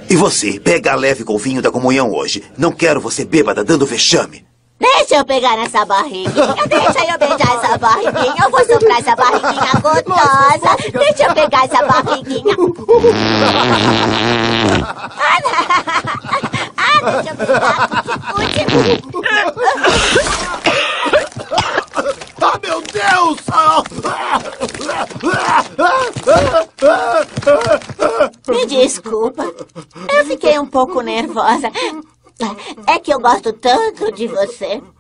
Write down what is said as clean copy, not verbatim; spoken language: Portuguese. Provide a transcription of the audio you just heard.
E você, pega leve com o vinho da comunhão hoje. Não quero você bêbada dando vexame. Deixa eu pegar nessa barriguinha. Deixa eu beijar essa barriguinha. Eu vou soprar essa barriguinha gostosa. Deixa eu pegar essa barriguinha. Deixa eu pegar. Ah, meu Deus! Me desculpa. Eu fiquei um pouco nervosa. É que eu gosto tanto de você.